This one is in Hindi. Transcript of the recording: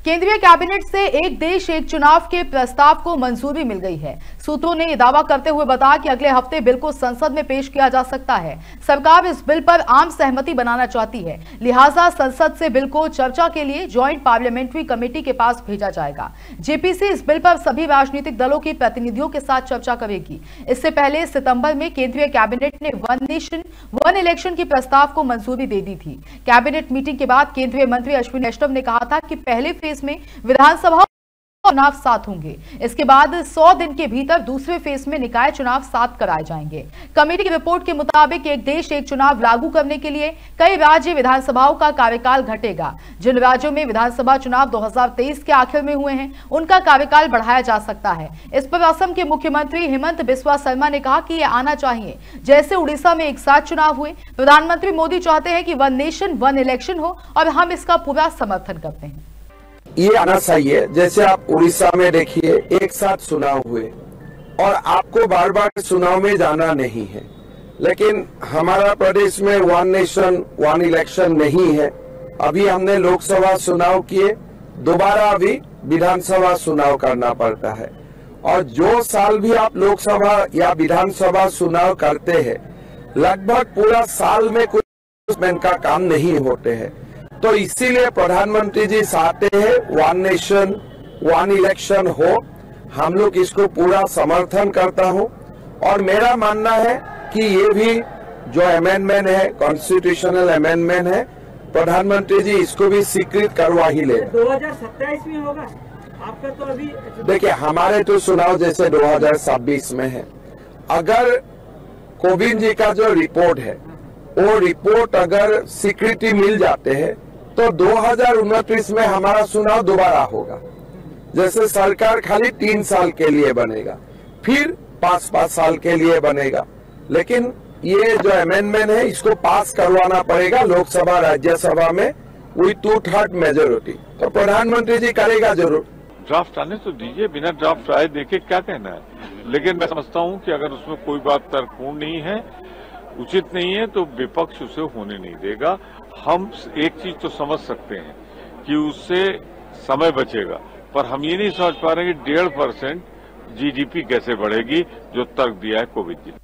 केंद्रीय कैबिनेट से एक देश एक चुनाव के प्रस्ताव को मंजूरी मिल गई है। सूत्रों ने यह दावा करते हुए बताया कि अगले हफ्ते बिल को संसद में पेश किया जा सकता है। सरकार इस बिल पर आम सहमति बनाना चाहती है, लिहाजा संसद से बिल को चर्चा के लिए ज्वाइंट पार्लियामेंट्री कमेटी के पास भेजा जाएगा। जेपीसी इस बिल पर सभी राजनीतिक दलों के प्रतिनिधियों के साथ चर्चा करेगी। इससे पहले सितंबर में केंद्रीय कैबिनेट ने वन नेशन वन इलेक्शन के प्रस्ताव को मंजूरी दे दी थी। कैबिनेट मीटिंग के बाद केंद्रीय मंत्री अश्विनी वैष्णव ने कहा था कि पहले फेज में विधानसभा चुनाव 7 होंगे। इसके बाद 100 दिन के भीतर दूसरे फेज में निकाय चुनाव 7 कराए जाएंगे। कमेटी की रिपोर्ट के मुताबिक एक देश एक चुनाव लागू करने के लिए कई राज्य विधानसभाओं का कार्यकाल घटेगा। जिन राज्यों में विधानसभा चुनाव 2023 के आखिर में हुए हैं, उनका कार्यकाल बढ़ाया जा सकता है। इस पर असम के मुख्यमंत्री हेमंत बिस्वा शर्मा ने कहा कि यह आना चाहिए, जैसे उड़ीसा में एक साथ चुनाव हुए। प्रधानमंत्री मोदी चाहते हैं कि वन नेशन वन इलेक्शन हो और हम इसका पूरा समर्थन करते हैं। ये आना चाहिए, जैसे आप उड़ीसा में देखिए एक साथ चुनाव हुए और आपको बार बार चुनाव में जाना नहीं है। लेकिन हमारा प्रदेश में वन नेशन वन इलेक्शन नहीं है। अभी हमने लोकसभा चुनाव किए, दोबारा अभी विधानसभा चुनाव करना पड़ता है। और जो साल भी आप लोकसभा या विधानसभा चुनाव करते हैं, लगभग पूरा साल में कुछ का काम नहीं होते हैं। तो इसीलिए प्रधानमंत्री जी चाहते हैं वन नेशन वन इलेक्शन हो। हम लोग इसको पूरा समर्थन करता हूं और मेरा मानना है कि ये भी जो अमेंडमेंट है, कॉन्स्टिट्यूशनल अमेंडमेंट है, प्रधानमंत्री जी इसको भी स्वीकृत करवा ही ले। 2027 में होगा आपका? तो अभी देखिए, हमारे तो चुनाव जैसे 2026 में है। अगर कोविंद जी का जो रिपोर्ट है, वो रिपोर्ट अगर स्वीकृति मिल जाते हैं तो 2029 में हमारा चुनाव दोबारा होगा। जैसे सरकार खाली 3 साल के लिए बनेगा, फिर 5-5 साल के लिए बनेगा। लेकिन ये जो अमेंडमेंट है, इसको पास करवाना पड़ेगा लोकसभा राज्यसभा में विथ 2/3 मेजोरिटी। तो प्रधानमंत्री जी करेगा जरूर। ड्राफ्ट आने तो दीजिए, बिना ड्राफ्ट आए देखे क्या कहना है। लेकिन मैं समझता हूं कि अगर उसमें कोई बात तर्कपूर्ण नहीं है, उचित नहीं है, तो विपक्ष उसे होने नहीं देगा। हम एक चीज तो समझ सकते हैं कि उससे समय बचेगा, पर हम ये नहीं समझ पा रहे कि 1.5% GDP कैसे बढ़ेगी, जो तर्क दिया है कोविंद जी ने।